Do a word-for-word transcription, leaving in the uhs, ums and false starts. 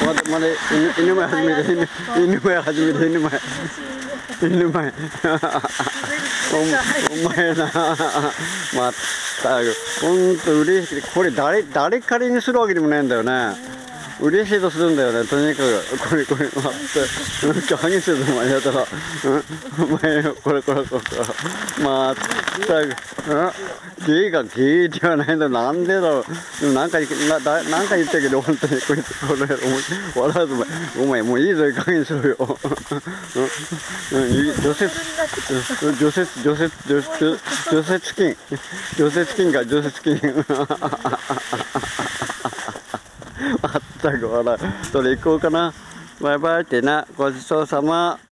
まだまだ犬犬前初めて犬犬前初めて犬前犬前おお前なまったくほんと嬉しい。これ誰誰彼にするわけでもないんだよね。嬉しいとするんだよね。とにかくこれこれ待ってなんか激しいぞお前やったら、うん、お前これこれこれこれまったく、うん、ゲイがゲイではないんだ。なんでだろう。でもなんかなだなんか言ったけど本当にこいつこれお前笑わずお前お前もういいぞいい加減にしろよ。うん、除雪除雪除雪除雪除雪金除雪金か除雪金まったくほらそれ行こうかな。バイバイってな。ごちそうさま。